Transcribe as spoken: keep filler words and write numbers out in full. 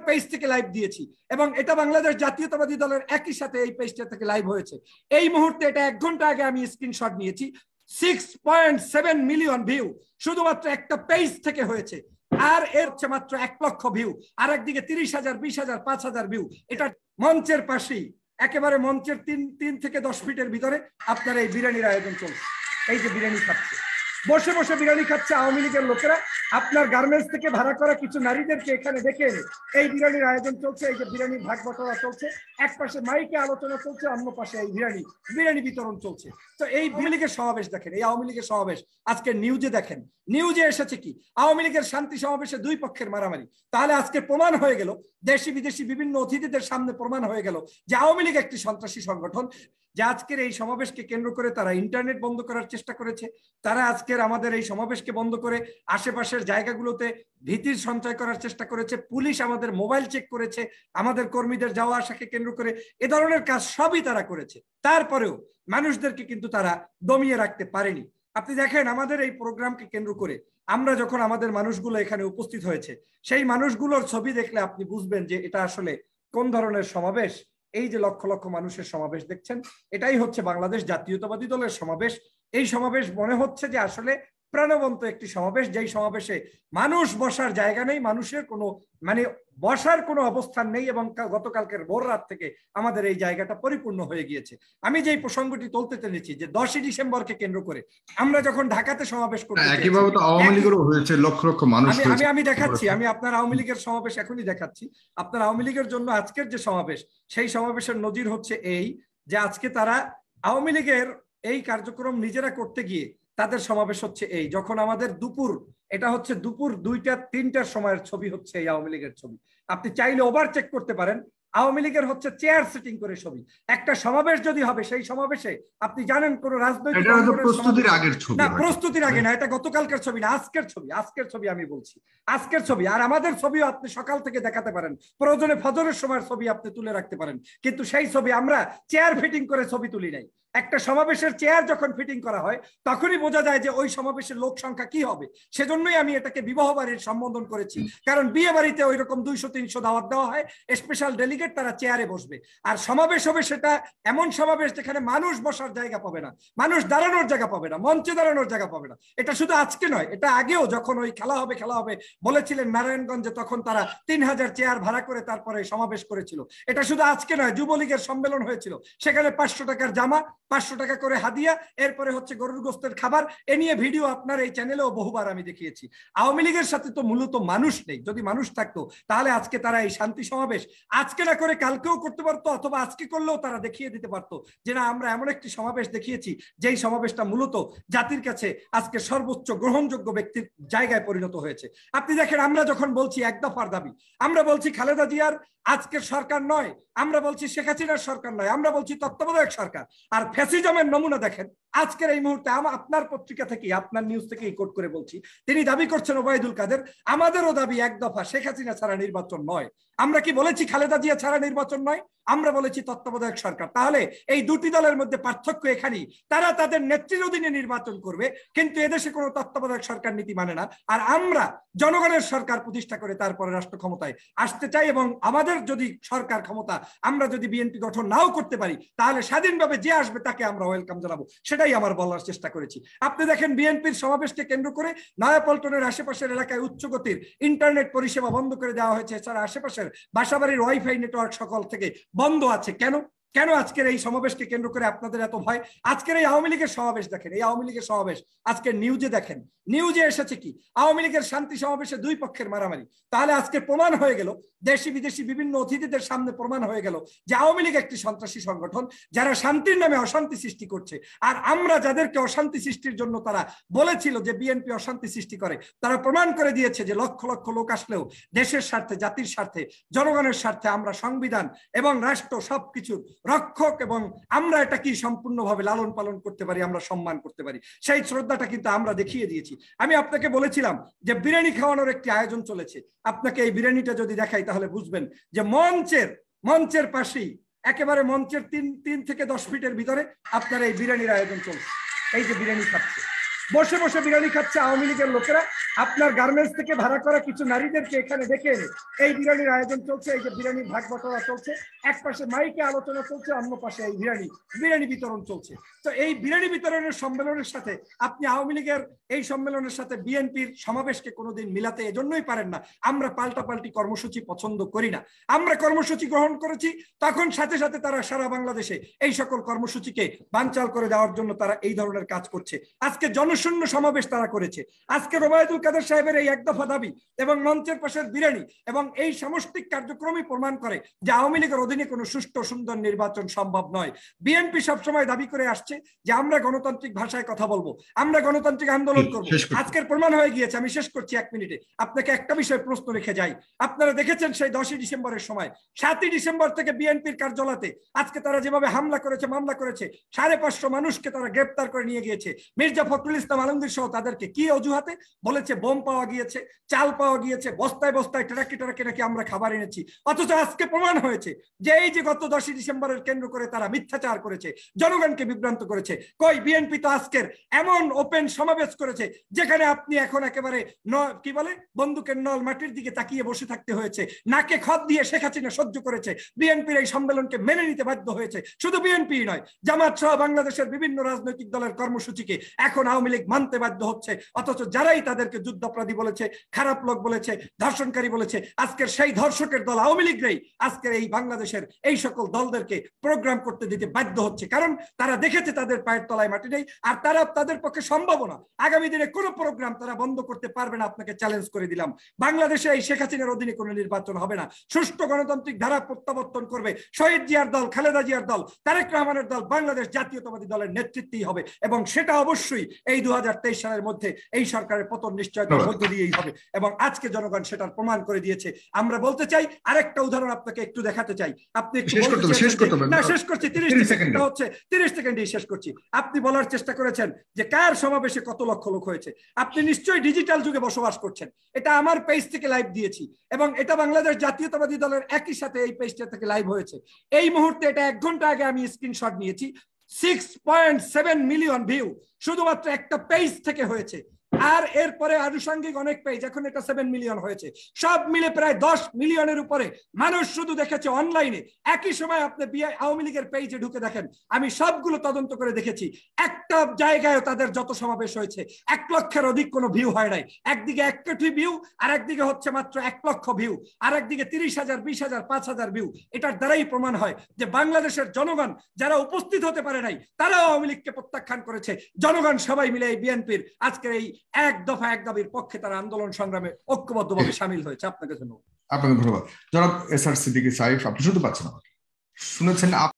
Page থেকে live দিয়েছি এবং এটা বাংলাদেশ জাতীয়তাবাদী দলের একই সাথে এই পেজটা থেকে লাইভ হয়েছে। এই মুহূর্তে এটা এক ঘন্টা আগে আমি স্ক্রিনশট নিয়েছি। Six point seven million view শুধুমাত্র একটা পেজ থেকে হয়েছে, আর এর চেয়ে মাত্র এক লক্ষ ভিউ, আর একদিকে তিরিশ হাজার বিশ হাজার পাঁচ হাজার ভিউ। এটা মঞ্চের পাশেই একেবারে মঞ্চের তিন তিন থেকে দশ ফিটের ভিতরে আপনার এই বিরিয়ানির আয়োজন চলছে। এই যে বিরিয়ানি খাচ্ছে, বসে বসে বিরিয়ানি খাচ্ছে আওয়ামী লীগের লোকেরা। আপনার গার্মেন্টস থেকে ভাড়া করা কিছু নারীদেরকে এখানে ডেকে এনে এই বিরিয়ানির আয়োজন চলছে। এই যে বিরিয়ানির ভাগ বটরা চলছে, এক পাশে মাইকে আলোচনা চলছে, অন্য পাশে এই বিরিয়ানি বিরিয়ানি বিতরণ চলছে। তো এই আওয়ামী লীগের সমাবেশ দেখেন, এই আওয়ামী লীগের সমাবেশ আজকে নিউজে দেখেন। নিউজে এসেছে কি আওয়ামী লীগের শান্তি সমাবেশে দুই পক্ষের মারামারি। তাহলে আজকে প্রমাণ হয়ে গেল, দেশি বিদেশি বিভিন্ন অতিথিদের সামনে প্রমাণ হয়ে গেল যে আওয়ামী লীগ একটি সন্ত্রাসী সংগঠন। যে আজকের এই সমাবেশকে কেন্দ্র করে তারা ইন্টারনেট বন্ধ করার চেষ্টা করেছে, তারা আজকের আমাদের এই সমাবেশকে বন্ধ করে আশেপাশের জায়গাগুলোতে ভীতির সঞ্চয় করার চেষ্টা করেছে। পুলিশ আমাদের মোবাইল চেক করেছে, আমাদের কর্মীদের যাওয়া আসাকে কেন্দ্র করে এ ধরনের কাজ সবই তারা করেছে। তারপরেও মানুষদেরকে কিন্তু তারা দমিয়ে রাখতে পারেনি। আপনি দেখেন আমাদের এই প্রোগ্রামকে কেন্দ্র করে আমরা যখন আমাদের মানুষগুলো এখানে উপস্থিত হয়েছে, সেই মানুষগুলোর ছবি দেখলে আপনি বুঝবেন যে এটা আসলে কোন ধরনের সমাবেশ। এই যে লক্ষ লক্ষ মানুষের সমাবেশ দেখছেন, এটাই হচ্ছে বাংলাদেশ জাতীয়তাবাদী দলের সমাবেশ। এই সমাবেশ মনে হচ্ছে যে আসলে প্রাণবন্ত একটি সমাবেশ, যেই সমাবেশে মানুষ বসার জায়গা নেই, মানুষের কোনো মানে বসার কোনো অবস্থান নেই। এবং গতকালকের ভোর রাত থেকে আমাদের এই জায়গাটা পরিপূর্ণ হয়ে গিয়েছে। আমি যেই প্রসঙ্গটি তুলতে চেয়েছি যে দশই ডিসেম্বরকে কেন্দ্র করে আমরা যখন ঢাকাতে সমাবেশ করতে একইভাবে তো আওয়ামী লীগেরও হয়েছে, লক্ষ লক্ষ মানুষ। আমি আমি দেখাচ্ছি, আমি আপনার আওয়ামী লীগের সমাবেশ এখনই দেখাচ্ছি। আপনার আওয়ামী লীগের জন্য আজকের যে সমাবেশ, সেই সমাবেশের নজির হচ্ছে এই যে আজকে তারা আওয়ামী লীগের এই কার্যক্রম নিজেরা করতে গিয়ে তাদের সমাবেশ হচ্ছে এই, যখন আমাদের দুপুর, এটা হচ্ছে দুপুর দুইটা তিনটার সময়ের ছবি হচ্ছে এই আওয়ামী লীগের ছবি। আপনি চাইলে ওভার চেক করতে পারেন। আওয়ামী লীগের হচ্ছে চেয়ার সিটিং করে ছবি। একটা সমাবেশ যদি হবে, সেই সমাবেশে আপনি জানেন কোন রাজনৈতিক প্রস্তুতির আগের ছবি না, প্রস্তুতির আগে না, এটা গতকালকের ছবি না, আজকের ছবি। আজকের ছবি আমি বলছি, আজকের ছবি। আর আমাদের ছবিও আপনি সকাল থেকে দেখাতে পারেন, প্রয়োজনে ফজরের সময়ের ছবি আপনি তুলে রাখতে পারেন। কিন্তু সেই ছবি আমরা চেয়ার ফিটিং করে ছবি তুলি নাই। একটা সমাবেশের চেয়ার যখন ফিটিং করা হয় তখনই বোঝা যায় যে ওই সমাবেশের লোক সংখ্যা কি হবে। সেজন্যই আমি এটাকে বিবাহ বাড়ির সম্বোধন করেছি, কারণ বিয়ে বাড়িতে ওই রকম দুইশো তিনশো দাওয়াত দেওয়া হয়, স্পেশাল ডেলিগেট তারা চেয়ারে বসবে। আর সমাবেশ হবে সেটা এমন সমাবেশ যেখানে মানুষ বসার জায়গা পাবে না, মানুষ দাঁড়ানোর জায়গা পাবে না, মঞ্চে দাঁড়ানোর জায়গা পাবে না। এটা শুধু আজকে নয়, এটা আগেও যখন ওই খেলা হবে খেলা হবে বলেছিলেন নারায়ণগঞ্জে, তখন তারা তিন হাজার চেয়ার ভাড়া করে তারপরে সমাবেশ করেছিল। এটা শুধু আজকে নয়, যুবলীগের সম্মেলন হয়েছিল, সেখানে পাঁচশো টাকার জামা, পাঁচশো টাকা করে হাদিয়া, এরপরে হচ্ছে গরুর গোস্তের খাবার। এ নিয়ে ভিডিও আপনার এই চ্যানেলেও বহুবার আমি দেখিয়েছি। আওয়ামী লীগের সাথে তো মূলত মানুষ নেই। যদি মানুষ থাকতো তাহলে আজকে তারা এই শান্তি সমাবেশ আজকে না করে কালকেও করতে পারতো, অথবা আজকে করলেও তারা দেখিয়ে দিতে পারতো যে না, আমরা এমন একটি সমাবেশ দেখিয়েছি যেই সমাবেশটা মূলত জাতির কাছে আজকে সর্বোচ্চ গ্রহণযোগ্য ব্যক্তির জায়গায় পরিণত হয়েছে। আপনি দেখেন, আমরা যখন বলছি এক দফার দাবি, আমরা বলছি খালেদা জিয়ার আজকের সরকার নয়, আমরা বলছি শেখ হাসিনার সরকার নয়, আমরা বলছি তত্ত্বাবধায়ক সরকার। আর ফ্যাসিজমের নমুনা দেখেন আজকের এই মুহূর্তে আপনার পত্রিকা থেকে, আপনার নিউজ থেকে কোট করে বলছি, তিনি দাবি করছেন ওবায়দুল কাদের, আমাদেরও দাবি এক দফা শেখ হাসিনা ছাড়া নির্বাচন নয়। আমরা কি বলেছি খালেদা জিয়া ছাড়া নির্বাচন নয়? আমরা বলেছি তত্ত্বাবধায়ক সরকার। তাহলে এই দুটি দলের মধ্যে পার্থক্য এখানেই, তারা তাদের নেত্রীর অধীনে নির্বাচন করবে, কিন্তু এদেশে কোনো তত্ত্বাবধায়ক সরকার নীতি মানে না। আর আমরা জনগণের সরকার প্রতিষ্ঠা করে তারপরে রাষ্ট্র ক্ষমতায় আসতে চাই। এবং আমাদের যদি সরকার ক্ষমতা, আমরা যদি বিএনপি গঠন নাও করতে পারি, তাহলে স্বাধীনভাবে যে আসবে তাকে আমরা ওয়েলকাম জানাবো। সেটাই আমার বলার চেষ্টা করেছি। আপনি দেখেন বিএনপির সমাবেশকে কেন্দ্র করে নয়াপল্টনের আশেপাশের এলাকায় উচ্চগতির ইন্টারনেট পরিষেবা বন্ধ করে দেওয়া হয়েছে। এছাড়া আশেপাশের বাসাবাড়ির ওয়াইফাই নেটওয়ার্ক সকল থেকে বন্ধ আছে। কেন কেন আজকের এই সমাবেশকে কেন্দ্র করে আপনাদের এত ভয়? আজকের এই আওয়ামী লীগের সমাবেশ দেখেন, এই আওয়ামী লীগের সমাবেশ আজকের নিউজে দেখেন। নিউজে এসেছে কি আওয়ামী লীগের শান্তি সমাবেশে দুই পক্ষের মারামারি। তাহলে আজকে প্রমাণ হয়ে গেল, দেশি বিদেশি বিভিন্ন অতিথিদের সামনে প্রমাণ হয়ে গেল যে আওয়ামী লীগ একটি সন্ত্রাসী সংগঠন, যারা শান্তির নামে অশান্তি সৃষ্টি করছে। আর আমরা যাদেরকে অশান্তি সৃষ্টির জন্য তারা বলেছিল যে বিএনপি অশান্তি সৃষ্টি করে, তারা প্রমাণ করে দিয়েছে যে লক্ষ লক্ষ লোক আসলেও দেশের স্বার্থে, জাতির স্বার্থে, জনগণের স্বার্থে আমরা সংবিধান এবং রাষ্ট্র সবকিছুর রক্ষক, এবং আমরা এটা কি সম্পূর্ণভাবে লালন পালন করতে পারি, আমরা সম্মান করতে পারি, সেই শ্রদ্ধাটা কিন্তু আমরা দেখিয়ে দিয়েছি। আমি আপনাকে বলেছিলাম যে বিরিয়ানি খাওয়ানোর একটি আয়োজন চলেছে। আপনাকে এই বিরিয়ানিটা যদি দেখাই তাহলে বুঝবেন যে মঞ্চের মঞ্চের পাশেই একেবারে মঞ্চের তিন তিন থেকে দশ ফিটের ভিতরে আপনার এই বিরিয়ানির আয়োজন চলছে। এই যে বিরিয়ানি খাচ্ছে, বসে বসে বিরিয়ানি খাচ্ছে আওয়ামী লীগের লোকেরা। আপনার গার্মেন্টস থেকে ভাড়া করা কিছু নারীদেরকে এখানে ডেকে এনে এই বিরিয়ানির আয়োজন চলছে, এই যে বিরিয়ানির ভাগ বটরা চলছে, এক পাশে মাইকে আলোচনা চলছে, অন্য পাশে এই বিরিয়ানি বিরিয়ানি বিতরণ চলছে। তো এই বিরিয়ানি বিতরণের সম্মেলনের সাথে আপনি আওয়ামী লীগের এই সম্মেলনের সাথে বিএনপির সমাবেশকে কোনোদিন মিলাতে এজন্যই পারেন না। আমরা পাল্টাপাল্টি কর্মসূচি পছন্দ করি না। আমরা কর্মসূচি গ্রহণ করেছি, তখন সাথে সাথে তারা সারা বাংলাদেশে এই সকল কর্মসূচিকে বানচাল করে দেওয়ার জন্য তারা এই ধরনের কাজ করছে। আজকে জনশূন্য সমাবেশ তারা করেছে। আজকে ওবায়দুল কাদের সাহেবের এই এক দফা দাবি এবং মঞ্চের পাশের বিরিয়ানি এবং এই সমষ্টিক কার্যক্রমই প্রমাণ করে যে আওয়ামী লীগের অধীনে কোনো সুষ্ঠু সুন্দর নির্বাচন সম্ভব নয়। বিএনপি সবসময় দাবি করে আসছে যে আমরা গণতান্ত্রিক ভাষায় কথা বলবো, আমরা গণতান্ত্রিক আন্দোলন করবো। আজকের প্রমাণ হয়ে গিয়েছে। আমি শেষ করছি এক মিনিটে, আপনাকে একটা বিষয় প্রশ্ন রেখে যাই। আপনারা দেখেছেন সেই দশই ডিসেম্বরের সময়, সাতই ডিসেম্বর থেকে বিএনপির কার্যালয়তে আজকে তারা যেভাবে হামলা করেছে, মামলা করেছে, সাড়ে পাঁচশো মানুষকে তারা গ্রেপ্তার করে নিয়ে গিয়েছে। মির্জা ফখরুল ইসলাম আলমগীর সহ তাদেরকে কি অজুহাতে বলেছে বোম পাওয়া গিয়েছে, চাল পাওয়া গিয়েছে, বস্তায় বস্তায় ট্রাকে ট্রাকে নাকি আমরা খাবার এনেছি। অথচ আজকে প্রমাণ হয়েছে যে এই যে গত দশই ডিসেম্বরের কেন্দ্র করে তারা মিথ্যাচার করেছে, জনগণকে বিভ্রান্ত করেছে। কই বিএনপি তো আজকের এমন ওপেন সমাবেশ করেছে যেখানে আপনি এখন একেবারে কি বলে বন্দুকের নল মাটির দিকে তাকিয়ে বসে থাকতে হয়েছে। নাকে খত দিয়ে শেখ হাসিনা সহ্য করেছে। বিএনপির এই সম্মেলনকে মেনে নিতে বাধ্য হয়েছে। শুধু বিএনপি নয়, জামাত সহ বাংলাদেশের বিভিন্ন রাজনৈতিক দলের কর্মসূচিকে এখন আওয়ামী লীগ মানতে বাধ্য হচ্ছে। অথচ যারাই তাদেরকে যুদ্ধাপরাধী বলেছে, খারাপ লোক বলেছে, ধর্ষণকারী বলেছে, আজকের সেই ধর্ষকের দল আওয়ামী লীগরাই আজকের এই বাংলাদেশের এই সকল দলদেরকে প্রোগ্রাম করতে দিতে বাধ্য হচ্ছে। কারণ তারা দেখেছে তাদের পায়ের তলায় মাটি নেই, আর তারা তাদের পক্ষে সম্ভব না। আগামী দিনে কোনো প্রোগ্রাম তারা বন্ধ করতে পারবে না। আপনাকে চ্যালেঞ্জ করে দিলাম, বাংলাদেশে এই শেখ হাসিনার অধীনে কোনো নির্বাচন হবে না। সুষ্ঠু গণতান্ত্রিক ধারা প্রত্যাবর্তন করবে শহীদ জিয়ার দল, খালেদা জিয়ার দল, তারেক রহমানের দল, বাংলাদেশ জাতীয়তাবাদী দলের নেতৃত্বেই হবে। এবং সেটা অবশ্যই এই দু হাজার তেইশ সালের মধ্যে এই সরকারের পতন নিশ্চয়তার মধ্য দিয়েই হবে। এবং আজকে জনগণ সেটার প্রমাণ করে দিয়েছে। আমরা বলতে চাই, আরেকটা উদাহরণ আপনাকে একটু দেখাতে চাই। আপনি একটু না শেষ করছি, তিরিশ সেকেন্ড হচ্ছে, তিরিশ সেকেন্ডেই শেষ করছি। আপনি বলার চেষ্টা করেছেন যে কার সমাবেশে কত লক্ষ লোক হয়েছে। আপনি নিশ্চয়ই ডিজিটাল যুগে বসবাস করছেন। এটা আমার পেজ থেকে লাইভ দিয়েছি এবং এটা বাংলাদেশ জাতীয়তাবাদী দলের একই সাথে এই পেজটা থেকে লাইভ হয়েছে। এই মুহূর্তে এটা এক ঘন্টা আগে আমি স্ক্রিনশট নিয়েছি। Six point seven million view শুধুমাত্র একটা পেজ থেকে হয়েছে। আর এরপরে আনুষঙ্গিক অনেক পেজ, এখন এটা সেভেন মিলিয়ন হয়েছে। সব মিলে প্রায় দশ মিলিয়নের উপরে মানুষ শুধু দেখেছে অনলাইনে। একই সময় আপনি আওয়ামী লীগের পেজে ঢুকে দেখেন, আমি সবগুলো তদন্ত করে দেখেছি, একটা জায়গায় তাদের যত সমাবেশ হয়েছে এক লক্ষের অধিক কোনো ভিউ হয় নাই। একদিকে এক কোটি ভিউ, আর একদিকে হচ্ছে মাত্র এক লক্ষ ভিউ, আর একদিকে তিরিশ হাজার, বিশ হাজার, পাঁচ হাজার ভিউ। এটার দ্বারাই প্রমাণ হয় যে বাংলাদেশের জনগণ যারা উপস্থিত হতে পারে নাই তারাও আওয়ামী লীগকে প্রত্যাখ্যান করেছে। জনগণ সবাই মিলে এই বিএনপির আজকের এই এক দফা এক দাবির পক্ষে তারা আন্দোলন সংগ্রামে ঐক্যবদ্ধভাবে সামিল হয়েছে। আপনাকে ধন্যবাদ। আপনাকে ধন্যবাদ। জনাব এস আর সিদ্দিকী সাহেব, আপনি শুনতে পাচ্ছেন, শুনেছেন।